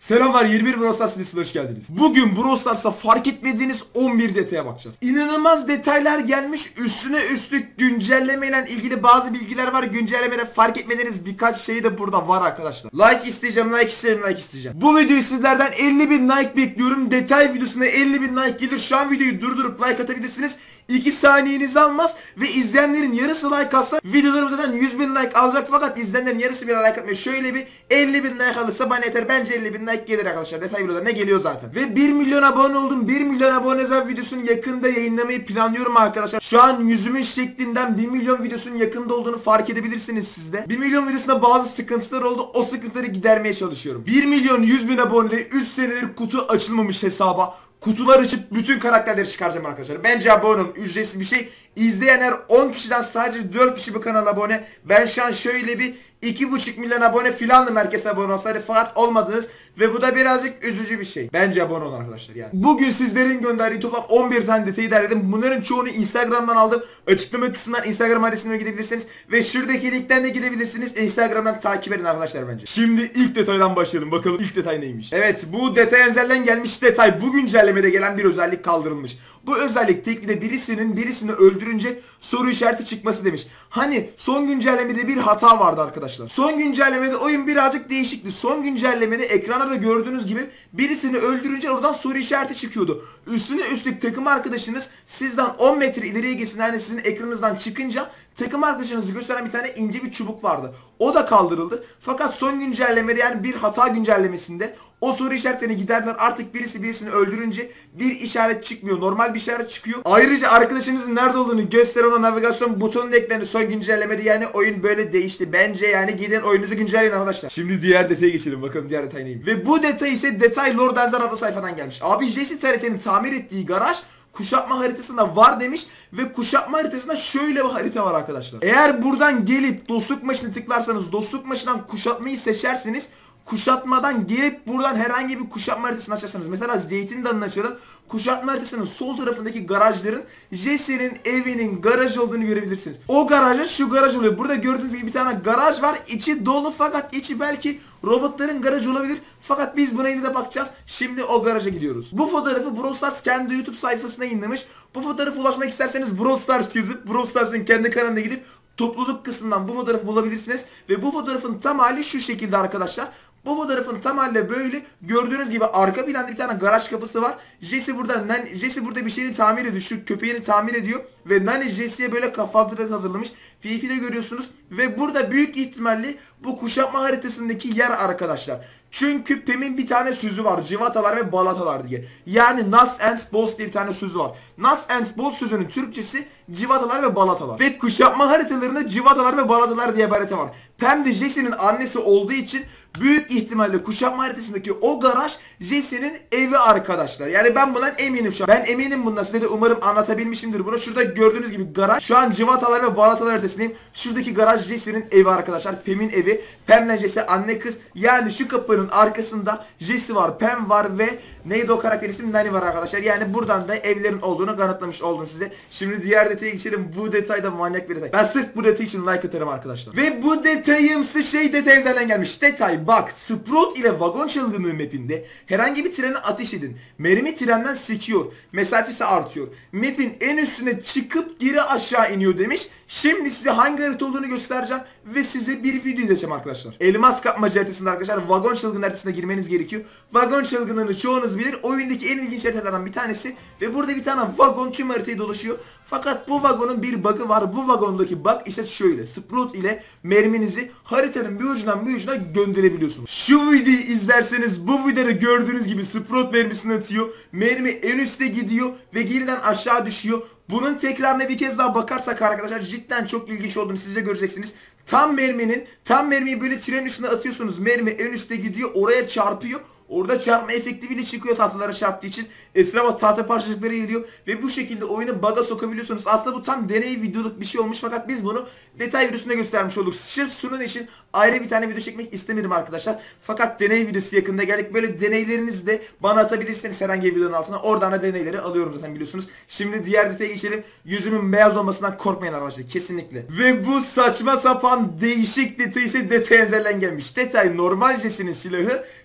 Selamlar, 21 Brawl Stars videosuna hoş geldiniz. Bugün Brawl Stars'ta fark etmediğiniz 11 detaya bakacağız. İnanılmaz detaylar gelmiş, üstüne üstlük güncellemeyle ilgili bazı bilgiler var. Güncellemede fark etmediğiniz birkaç şey de burada var arkadaşlar. Like isteyeceğim, like isteyeceğim. Bu videoyu sizlerden 50.000 like bekliyorum. Detay videosuna 50.000 like gelir. Şu an videoyu durdurup like atabilirsiniz. 2 saniyenizi almaz ve izleyenlerin yarısı like atsa videolarım zaten 100.000 like alacak, fakat izleyenlerin yarısı bile like atmıyor. Şöyle bir 50.000 like alırsa bana yeter. Bence 50.000 like gelir arkadaşlar. Detay videolarına geliyor zaten. Ve 1 milyon abone oldum. 1 milyon abone özel videosunu yakında yayınlamayı planlıyorum arkadaşlar. Şu an yüzümün şeklinden 1 milyon videosunun yakında olduğunu fark edebilirsiniz siz de. 1 milyon videosunda bazı sıkıntılar oldu. O sıkıntıları gidermeye çalışıyorum. 1 milyon 100.000 abonede 3 senedir kutu açılmamış hesaba kutular açıp bütün karakterleri çıkaracağım arkadaşlar. Bence abone olun. Ücretsiz bir şey. İzleyenler 10 kişiden sadece 4 kişi bu kanala abone. Ben şu an şöyle bir 2,5 milyon abone filandım, herkes abone olsaydı, fakat olmadınız ve bu da birazcık üzücü bir şey. Bence abone olun arkadaşlar yani. Bugün sizlerin gönderdiği toplam 11 tane detayı derledim. Bunların çoğunu Instagram'dan aldım. Açıklama kısmından Instagram adresine gidebilirsiniz ve şuradaki linkten de gidebilirsiniz. Instagram'dan takip edin arkadaşlar bence. Şimdi ilk detaydan başlayalım. Bakalım ilk detay neymiş? Evet, bu detay enzelden gelmiş detay. Bu güncellemede gelen bir özellik kaldırılmış. Bu özellik teknikte birisini öldürünce soru işareti çıkması demiş. Hani son güncellemede bir hata vardı arkadaşlar. Son güncellemede oyun birazcık değişikti. Son güncellemede ekranlarda gördüğünüz gibi birisini öldürünce oradan soru işareti çıkıyordu. Üstüne üstlük takım arkadaşınız sizden 10 metre ileriye geçsin, yani sizin ekranınızdan çıkınca takım arkadaşınızı gösteren bir tane ince bir çubuk vardı. O da kaldırıldı. Fakat son güncellemede, yani bir hata güncellemesinde o soru işaretlerini giderdiler. Artık birisini öldürünce bir işaret çıkmıyor. Normal bir işaret çıkıyor. Ayrıca arkadaşınızın nerede olduğunu gösteren o navigasyon butonunu da eklendi son güncellemede. Yani oyun böyle değişti. Bence yani gidin oyunuzu güncelleyin arkadaşlar. Şimdi diğer detaya geçelim. Bakalım diğer detay neymiş. Ve bu detay ise Detay Lord Enzer adlı sayfadan gelmiş. Abi Jesse TRT'nin tamir ettiği garaj kuşatma haritasında var demiş ve kuşatma haritasında şöyle bir harita var arkadaşlar. Eğer buradan gelip dostluk maçını tıklarsanız, dostluk maçından kuşatmayı seçerseniz, kuşatmadan gelip buradan herhangi bir kuşatma haritasını açarsanız, mesela Zeytin Dalı'nı açalım. Kuşatma haritasının sol tarafındaki garajların Jesse'nin evinin garaj olduğunu görebilirsiniz. O garajın şu garaj oluyor. Burada gördüğünüz gibi bir tane garaj var. İçi dolu, fakat içi belki robotların garajı olabilir. Fakat biz buna yine de bakacağız. Şimdi o garaja gidiyoruz. Bu fotoğrafı Brawl Stars kendi YouTube sayfasına yayınlamış. Bu fotoğrafı ulaşmak isterseniz Brawl Stars yazıp Brawl Stars'ın kendi kanalına gidip topluluk kısmından bu fotoğrafı bulabilirsiniz. Ve bu fotoğrafın tam hali şu şekilde arkadaşlar. Bu fotoğrafın tam haliyle böyle gördüğünüz gibi arka planda bir tane garaj kapısı var. Jesse burada bir şeyini tamir ediyor. Şu köpeğini tamir ediyor. Ve Nani Jesse'ye böyle kafalık hazırlamış. PvP'de görüyorsunuz. Ve burada büyük ihtimalle bu kuşatma haritasındaki yer arkadaşlar. Çünkü Pem'in bir tane sözü var. Civatalar ve balatalar diye. Yani Nuts and Bolts diye bir tane sözü var. Nuts and Bolts sözünün Türkçesi civatalar ve balatalar. Ve kuşatma haritalarında civatalar ve balatalar diye bir harita var. Pem de Jesse'nin annesi olduğu için büyük ihtimalle kuşatma haritasındaki o garaj Jesse'nin evi arkadaşlar. Yani ben bundan eminim şu an. Ben eminim bundan. Size de umarım anlatabilmişimdir bunu. Şurada gördüğünüz gibi garaj. Şu an civatalar ve balatalar haritasındayım. Şuradaki garaj Jesse'nin evi arkadaşlar. Pem'in evi. Pem'le Jesse anne kız. Yani şu kapının arkasında Jesse var, Pem var ve neydi o karakter ismi? Nani var arkadaşlar. Yani buradan da evlerin olduğunu kanıtlamış oldum size. Şimdi diğer detaya geçelim. Bu detay da manyak bir detay. Ben sırf bu detay için like atarım arkadaşlar. Ve bu detayımsı şey detaylardan gelmiş. Detay bak. Sprout ile vagon çılgınlığı mapinde herhangi bir trene ateş edin. Mermi trenden sekiyor. Mesafesi artıyor. Map'in en üstüne çıkıp geri aşağı iniyor demiş. Şimdi size hangi harita olduğunu göstereceğim ve size bir video izleteceğim arkadaşlar. Elmas kapmaca haritasında arkadaşlar vagon çılgın haritasına girmeniz gerekiyor. Vagon çılgınlığını çoğunuz bilir. Oyundaki en ilginç haritalardan bir tanesi ve burada bir tane vagon tüm haritayı dolaşıyor. Fakat bu vagonun bir bug'ı var. Bu vagondaki bug ise şöyle. Sprout ile merminizi haritanın bir ucundan bir ucuna gönderebiliyorsunuz. Şu videoyu izlerseniz bu videoda gördüğünüz gibi Sprout mermisini atıyor. Mermi en üste gidiyor ve geriden aşağı düşüyor. Bunun tekrarına bir kez daha bakarsak arkadaşlar cidden çok ilginç olduğunu siz de göreceksiniz. Tam mermiyi böyle tren üstüne atıyorsunuz. Mermi en üste gidiyor, oraya çarpıyor. Orada çarpma efekti bile çıkıyor tahtalara çarptığı için. Etrafa tahta parçacıkları geliyor ve bu şekilde oyunu bug'a sokabiliyorsunuz. Aslında bu tam deney videoluk bir şey olmuş, fakat biz bunu detay videosunda göstermiş olduk. Sırf sunun için ayrı bir tane video çekmek istemedim arkadaşlar. Fakat deney videosu yakında geldik. Böyle deneylerinizi de bana atabilirsiniz herhangi bir videonun altına. Oradan da deneyleri alıyorum zaten biliyorsunuz. Şimdi diğer detaya geçelim. Yüzümün beyaz olmasından korkmayın arkadaşlar. Kesinlikle. Ve bu saçma sapan değişik detay ise detay enzelden gelmiş. Detay normal Jesse'nin silahı.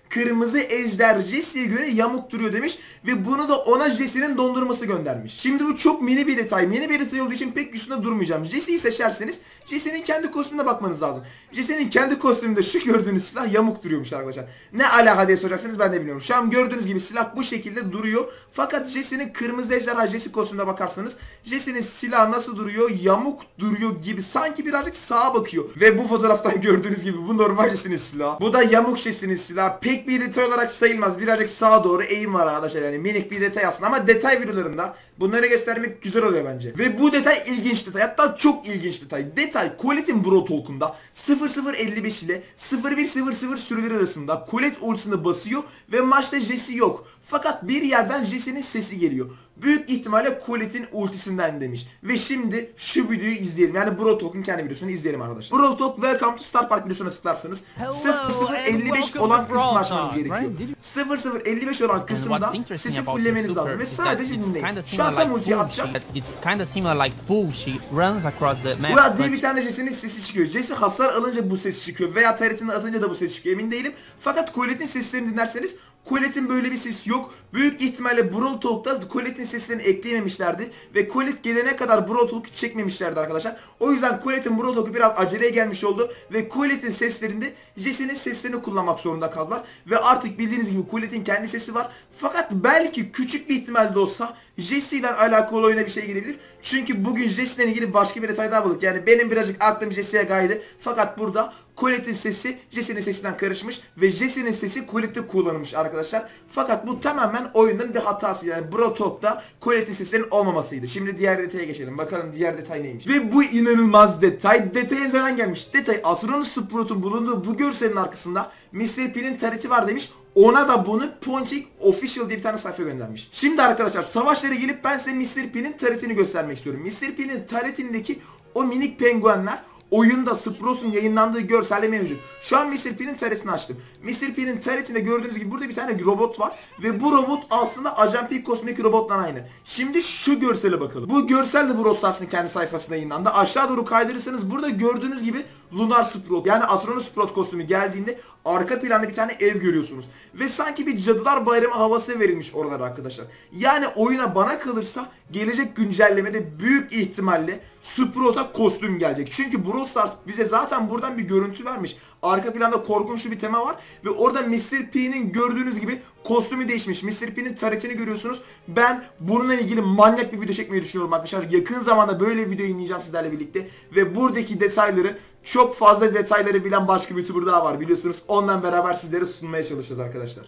kırmızı ejder Jesse'ye göre yamuk duruyor demiş ve bunu da ona Jesse'nin dondurması göndermiş. Şimdi bu çok mini bir detay. Mini bir detay olduğu için pek üstünde durmayacağım. Jesse'yi seçerseniz Jesse'nin kendi kostümüne bakmanız lazım. Jesse'nin kendi kostümünde şu gördüğünüz silah yamuk duruyormuş arkadaşlar. Ne alaka diye soracaksınız, ben de bilmiyorum. Şu an gördüğünüz gibi silah bu şekilde duruyor. Fakat Jesse'nin kırmızı ejderha Jesse kostümüne bakarsanız Jesse'nin silahı nasıl duruyor? Yamuk duruyor gibi. Sanki birazcık sağa bakıyor. Ve bu fotoğraftan gördüğünüz gibi bu normal Jesse'nin silahı. Bu da yamuk Jesse'nin silahı. Pek bir detay olarak sayılmaz. Birazcık sağa doğru eğim var arkadaşlar. Yani minik bir detay aslında ama detay videolarında bunları göstermek güzel oluyor bence. Ve bu detay ilginç detay. Hatta çok ilginç detay. Detay Colette'in Brawl Talk'unda 0055 ile 0100 süreleri arasında Colette ultisini basıyor ve maçta Jesse yok. Fakat bir yerden Jesse'nin sesi geliyor. Büyük ihtimalle Colette'in ultisinden demiş. Ve şimdi şu videoyu izleyelim. Yani Brawl Talk'un kendi videosunu izleyelim arkadaşlar. Brawl Talk Welcome to Star Park videosuna tıklarsanız 0055 olan kısmı açmanız gerekiyor. 0055 olan kısımda sesi fullemeniz lazım ve sadece dinleyin. Şu an tam ultiyi atacağım. Burada diye bir tane Jesse'nin sesi çıkıyor. Jesse hasar alınca bu ses çıkıyor veya taretini atınca da bu ses çıkıyor, emin değilim. Fakat Colette'in seslerini dinlerseniz Colette'in böyle bir sesi yok. Büyük ihtimalle Brawl Talk'ta Colette'in seslerini ekleyememişlerdi ve Colette gelene kadar Brawl Talk'u çekmemişlerdi arkadaşlar. O yüzden Colette'in Brawl Talk'u biraz aceleye gelmiş oldu ve Colette'in seslerinde Jesse'nin seslerini kullanmak zorunda kaldılar ve artık bildiğiniz gibi Colette'in kendi sesi var. Fakat belki küçük bir ihtimalle olsa Jesse ile alakalı oyuna bir şey gelebilir. Çünkü bugün Jesse ile ilgili başka bir detay daha bulduk. Yani benim birazcık aklım Jesse'ye kaydı. Fakat burada Colette'in sesi Jesse'nin sesinden karışmış ve Jesse'nin sesi Colette'de kullanılmış arkadaşlar. Fakat bu tamamen oyunun bir hatası. Yani Brawl Talk'ta Colette'in sesinin olmamasıydı. Şimdi diğer detaya geçelim. Bakalım diğer detay neymiş. Ve bu inanılmaz detay. Detaya zaten gelmiş. Detay Astronaut Sprout'un bulunduğu bu görselin arkasında Mr. P'nin tareti var demiş. Ona da bunu Ponchik Official diye bir tane sayfa göndermiş. Şimdi arkadaşlar savaşlara gelip ben size Mr. P'nin taretini göstermek istiyorum. Mr. P'nin taretindeki o minik penguenler oyunda Sprout'un yayınlandığı görselde mevcut. Şu an Mr. P'nin taretini açtım. Mr. P'nin taretinde gördüğünüz gibi burada bir tane robot var. Ve bu robot aslında Ajan P kosmik robotla aynı. Şimdi şu görsele bakalım. Bu görsel de Brawl Stars'ın kendi sayfasında yayınlandı. Aşağı doğru kaydırırsanız burada gördüğünüz gibi Lunar Sprout yani Astronaut Sprout kostümü geldiğinde arka planda bir tane ev görüyorsunuz. Ve sanki bir Cadılar Bayramı havası verilmiş oralara arkadaşlar. Yani oyuna bana kalırsa gelecek güncellemede büyük ihtimalle Sprout'a kostüm gelecek. Çünkü Brawl Stars bize zaten buradan bir görüntü vermiş. Arka planda korkunç bir tema var ve orada Mr. P'nin gördüğünüz gibi kostümü değişmiş. Mr. P'nin taretini görüyorsunuz. Ben bununla ilgili manyak bir video çekmeyi düşünüyorum arkadaşlar. Yakın zamanda böyle bir video yayınlayacağım sizlerle birlikte ve buradaki detayları, çok fazla detayları bilen başka bir YouTuber daha var biliyorsunuz. Ondan beraber sizlere sunmaya çalışacağız arkadaşlar.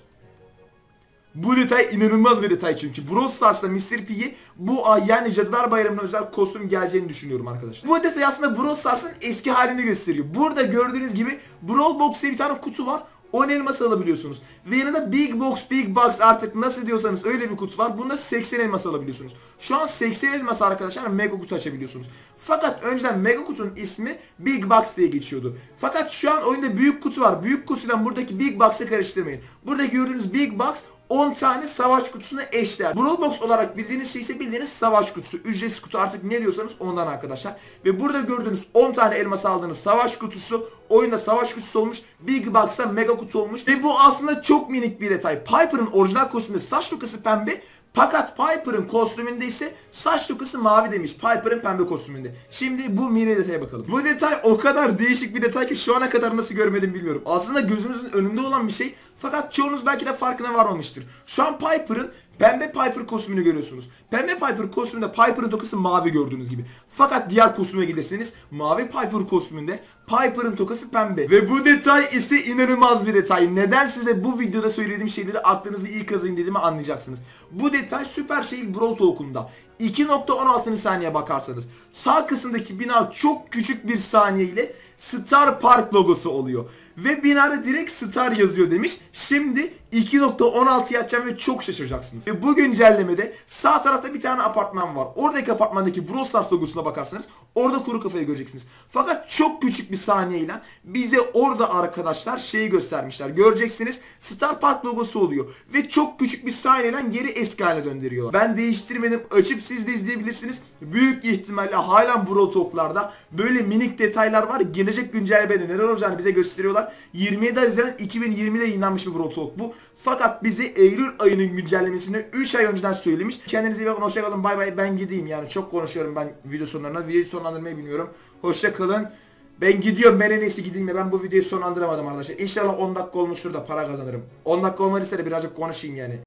Bu detay inanılmaz bir detay çünkü Brawl Stars'ta Mr. P'ye bu ay yani Cadılar Bayramı'na özel kostüm geleceğini düşünüyorum arkadaşlar. Bu detay aslında Brawl Stars'ın eski halini gösteriyor. Burada gördüğünüz gibi Brawl Box diye bir tane kutu var. 10 elmas alabiliyorsunuz. Ve yanında Big Box, Big Box artık nasıl diyorsanız öyle bir kutu var. Bunda 80 elmas alabiliyorsunuz. Şu an 80 elmas arkadaşlar mega kutu açabiliyorsunuz. Fakat önceden mega kutunun ismi Big Box diye geçiyordu. Fakat şu an oyunda büyük kutu var. Büyük kutuyla buradaki Big Box'ı karıştırmayın. Buradaki gördüğünüz Big Box 10 tane savaş kutusuna eşdeğer. Brawl Box olarak bildiğiniz şey ise bildiğiniz savaş kutusu. Ücretsiz kutu artık ne diyorsanız ondan arkadaşlar. Ve burada gördüğünüz 10 tane elmas aldığınız savaş kutusu oyunda savaş kutusu olmuş. Big Box'a mega kutu olmuş. Ve bu aslında çok minik bir detay. Piper'ın orijinal kostümünde saç tokası pembe. Fakat Piper'ın kostümünde ise saç tokası mavi demiş. Piper'ın pembe kostümünde. Şimdi bu mini detaya bakalım. Bu detay o kadar değişik bir detay ki şu ana kadar nasıl görmedim bilmiyorum. Aslında gözümüzün önünde olan bir şey. Fakat çoğunuz belki de farkına varmamıştır. Şu an Piper'ın pembe Piper kostümünü görüyorsunuz. Pembe Piper kostümünde Piper'ın tokası mavi gördüğünüz gibi. Fakat diğer kostüme giderseniz mavi Piper kostümünde Piper'ın tokası pembe. Ve bu detay ise inanılmaz bir detay. Neden size bu videoda söylediğim şeyleri aklınızda iyi kazıyın dediğimi anlayacaksınız. Bu detay Super Sale Brawl Talk'unda 2.16. saniye bakarsanız sağ kısımdaki bina çok küçük bir saniye ile Star Park logosu oluyor. Ve binada direkt Star yazıyor demiş. Şimdi 2.16 yapacağım ve çok şaşıracaksınız. Ve bu güncellemede sağ tarafta bir tane apartman var. Oradaki apartmandaki Brawl Stars logosuna bakarsanız orada kuru kafayı göreceksiniz. Fakat çok küçük bir saniyeyle bize orada arkadaşlar şeyi göstermişler. Göreceksiniz Star Park logosu oluyor. Ve çok küçük bir saniyeyle geri eski haline döndürüyorlar. Ben değiştirmedim. Açıp siz de izleyebilirsiniz. Büyük ihtimalle halen Brawl Talk'larda böyle minik detaylar var. Gelecek gelecek güncellemede neler olacağını bize gösteriyorlar. 27 Haziran 2020'de yayınlanmış bir Bro Talk bu. Fakat bizi Eylül ayının güncellemesini 3 ay önceden söylemiş. Kendinize iyi bakın, hoşça kalın, bay bay. Ben gideyim, yani çok konuşuyorum ben video sonlarına. Videoyu sonlandırmayı bilmiyorum. Hoşça kalın. Ben gidiyorum, ben en iyisi gideyim ya. Ben bu videoyu sonlandıramadım arkadaşlar. İnşallah 10 dakika olmuştur da para kazanırım. 10 dakika olmadıysa da birazcık konuşayım yani.